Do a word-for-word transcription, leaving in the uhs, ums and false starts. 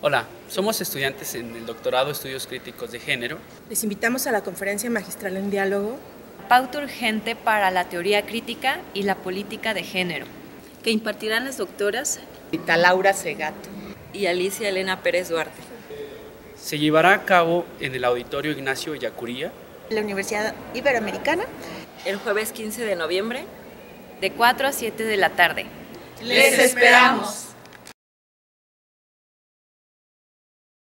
Hola, somos estudiantes en el doctorado Estudios Críticos de Género. Les invitamos a la conferencia magistral en diálogo Pauta urgente para la teoría crítica y la política de género, que impartirán las doctoras Rita Laura Segato y Alicia Elena Pérez Duarte. Se llevará a cabo en el Auditorio Ignacio Ellacuría, la Universidad Iberoamericana, el jueves quince de noviembre, de cuatro a siete de la tarde. ¡Les esperamos!